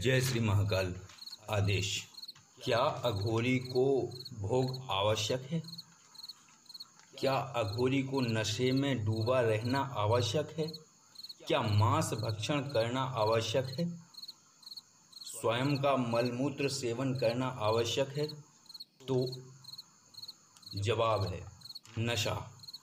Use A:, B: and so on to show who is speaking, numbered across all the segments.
A: जय श्री महाकाल। आदेश। क्या अघोरी को भोग आवश्यक है? क्या अघोरी को नशे में डूबा रहना आवश्यक है? क्या मांस भक्षण करना आवश्यक है? स्वयं का मलमूत्र सेवन करना आवश्यक है? तो जवाब है नशा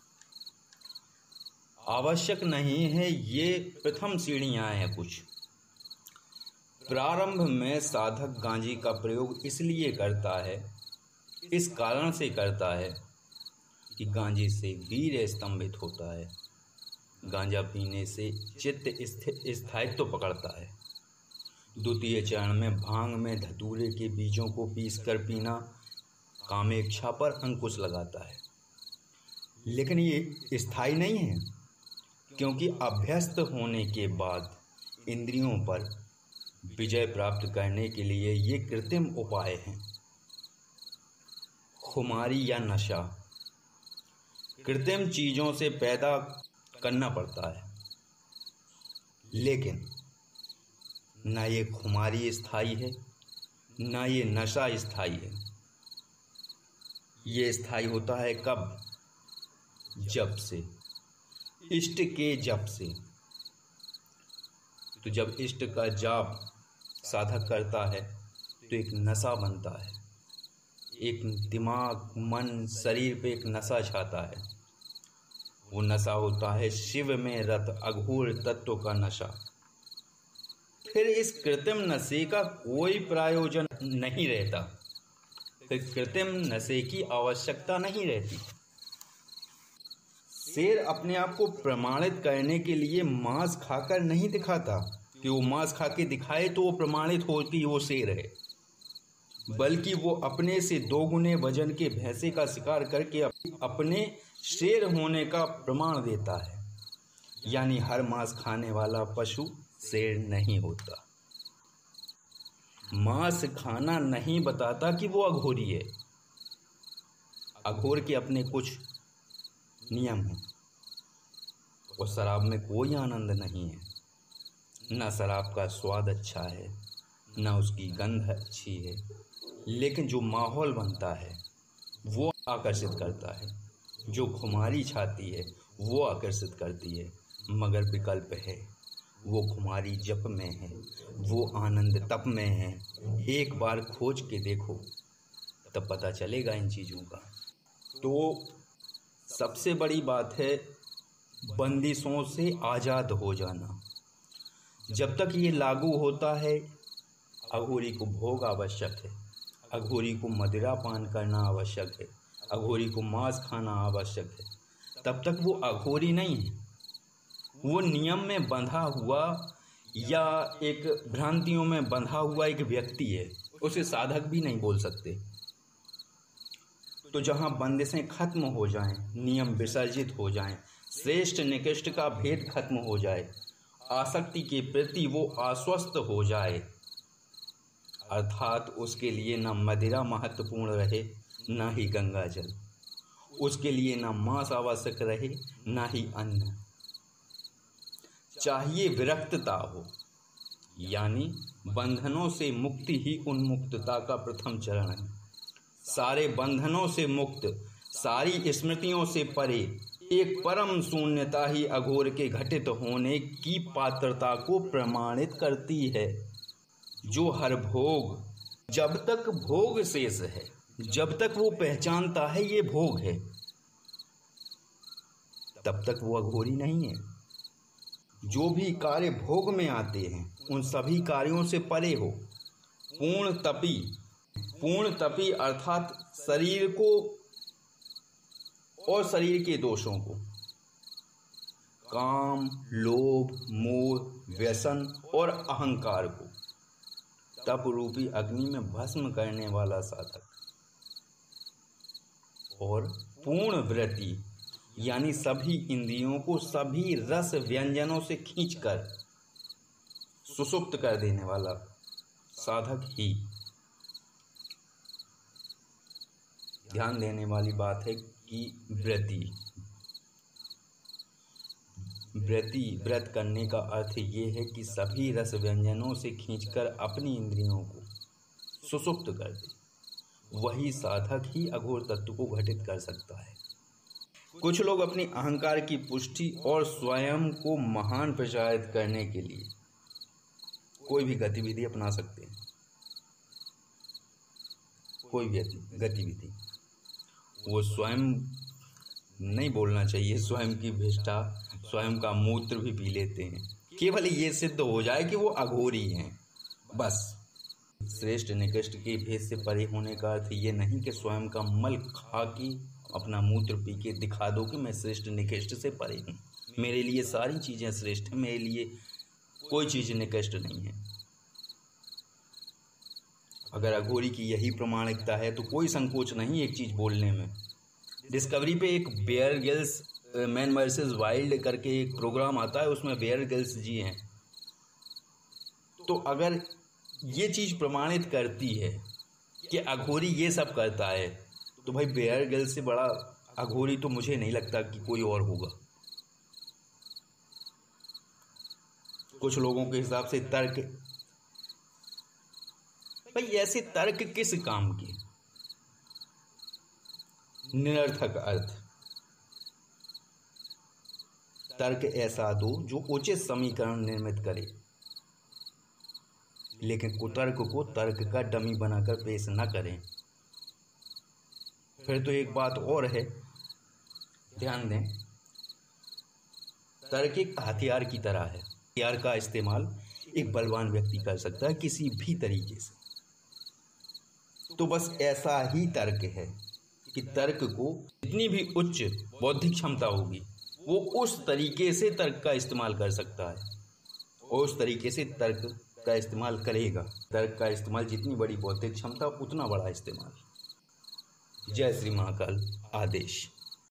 A: आवश्यक नहीं है। ये प्रथम सीढ़ियां हैं। कुछ प्रारंभ में साधक गांजे का प्रयोग इसलिए करता है, इस कारण से करता है कि गांजे से वीर्य स्तंभित होता है। गांजा पीने से चित्त स्थायित्व पकड़ता है। द्वितीय चरण में भांग में धतूरे के बीजों को पीसकर पीना कामेच्छा पर अंकुश लगाता है। लेकिन ये स्थायी नहीं है, क्योंकि अभ्यस्त होने के बाद इंद्रियों पर विजय प्राप्त करने के लिए ये कृत्रिम उपाय हैं। खुमारी या नशा कृत्रिम चीजों से पैदा करना पड़ता है, लेकिन न ये खुमारी स्थायी है, न ये नशा स्थायी है। ये स्थायी होता है कब? जब से इष्ट के जप से। तो जब इष्ट का जाप साधक करता है तो एक नशा बनता है। एक दिमाग, मन, शरीर पे एक नशा छाता है। वो नशा होता है शिव में रत अघोर तत्व का नशा। फिर इस कृत्रिम नशे का कोई प्रयोजन नहीं रहता। फिर कृत्रिम नशे की आवश्यकता नहीं रहती। शेर अपने आप को प्रमाणित करने के लिए मांस खाकर नहीं दिखाता कि वो मांस खा के दिखाए तो वो प्रमाणित हो कि वो शेर है, बल्कि वो अपने से 2 गुने वजन के भैंसे का शिकार करके अपने शेर होने का प्रमाण देता है। यानी हर मांस खाने वाला पशु शेर नहीं होता। मांस खाना नहीं बताता कि वो अघोरी है। अघोर के अपने कुछ नियम हैं। और शराब में कोई आनंद नहीं है। न शराब का स्वाद अच्छा है, न उसकी गंध अच्छी है, लेकिन जो माहौल बनता है वो आकर्षित करता है। जो खुमारी छाती है वो आकर्षित करती है। मगर विकल्प है। वो खुमारी जप में है, वो आनंद तप में है। एक बार खोज के देखो तब पता चलेगा इन चीज़ों का। तो सबसे बड़ी बात है बंदिशों से आज़ाद हो जाना। जब तक ये लागू होता है, अघोरी को भोग आवश्यक है, अघोरी को मदिरा पान करना आवश्यक है, अघोरी को मांस खाना आवश्यक है, तब तक वो अघोरी नहीं है। वो नियम में बंधा हुआ या एक भ्रांतियों में बंधा हुआ एक व्यक्ति है। उसे साधक भी नहीं बोल सकते। तो जहाँ बंदिशें खत्म हो जाएं, नियम विसर्जित हो जाएं, श्रेष्ठ निकृष्ट का भेद खत्म हो जाए, आसक्ति के प्रति वो आश्वस्त हो जाए, अर्थात उसके लिए न मदिरा महत्वपूर्ण रहे, न ही गंगा जल। उसके लिए न मांस आवश्यक रहे, न ही अन्न। चाहिए विरक्तता हो। यानी बंधनों से मुक्ति ही उन्मुक्तता का प्रथम चरण है। सारे बंधनों से मुक्त, सारी स्मृतियों से परे एक परम शून्यता ही अघोर के घटित होने की पात्रता को प्रमाणित करती है। जो हर भोग, जब तक भोग शेष है, जब तक वो पहचानता है ये भोग है, तब तक वो अघोरी नहीं है। जो भी कार्य भोग में आते हैं उन सभी कार्यों से परे हो। पूर्ण तपी अर्थात शरीर को और शरीर के दोषों को, काम, लोभ, मोह, व्यसन और अहंकार को तप रूपी अग्नि में भस्म करने वाला साधक। और पूर्ण वृत्ति यानी सभी इंद्रियों को सभी रस व्यंजनों से खींचकर सुषुप्त कर देने वाला साधक ही। ध्यान देने वाली बात है कि वृत्ति व्रत करने का अर्थ ये है कि सभी रस व्यंजनों से खींचकर अपनी इंद्रियों को सुसुप्त कर दे। वही साधक ही अघोर तत्व को घटित कर सकता है। कुछ लोग अपनी अहंकार की पुष्टि और स्वयं को महान प्रचारित करने के लिए कोई भी गतिविधि अपना सकते हैं। कोई भी गतिविधि, वो स्वयं नहीं बोलना चाहिए, स्वयं की विष्ठा, स्वयं का मूत्र भी पी लेते हैं, केवल ये सिद्ध हो जाए कि वो अघोरी हैं, बस। श्रेष्ठ निकृष्ट के भेद से परे होने का अर्थ ये नहीं कि स्वयं का मल खा के, अपना मूत्र पी के दिखा दो कि मैं श्रेष्ठ निकृष्ट से परे हूँ, मेरे लिए सारी चीज़ें श्रेष्ठ हैं, मेरे लिए कोई चीज़ निकृष्ट नहीं है। अगर अघोरी की यही प्रमाणिकता है तो कोई संकोच नहीं एक चीज़ बोलने में। डिस्कवरी पे एक Bear Grylls Man versus Wild करके एक प्रोग्राम आता है, उसमें बेयर ग्रिल्स जी हैं। तो अगर ये चीज़ प्रमाणित करती है कि अघोरी ये सब करता है, तो भाई बेयर ग्रिल्स से बड़ा अघोरी तो मुझे नहीं लगता कि कोई और होगा। कुछ लोगों के हिसाब से तर्क, भाई ऐसे तर्क किस काम के, निरर्थक अर्थ। तर्क ऐसा दो जो उचित समीकरण निर्मित करे, लेकिन कुतर्क को तर्क का डमी बनाकर पेश न करें। फिर तो एक बात और है, ध्यान दें, तर्क एक हथियार की तरह है। हथियार का इस्तेमाल एक बलवान व्यक्ति कर सकता है किसी भी तरीके से। तो बस ऐसा ही तर्क है कि तर्क को जितनी भी उच्च बौद्धिक क्षमता होगी, वो उस तरीके से तर्क का इस्तेमाल कर सकता है और उस तरीके से तर्क का इस्तेमाल करेगा। तर्क का इस्तेमाल जितनी बड़ी बौद्धिक क्षमता, उतना बड़ा इस्तेमाल। जय श्री महाकाल। आदेश।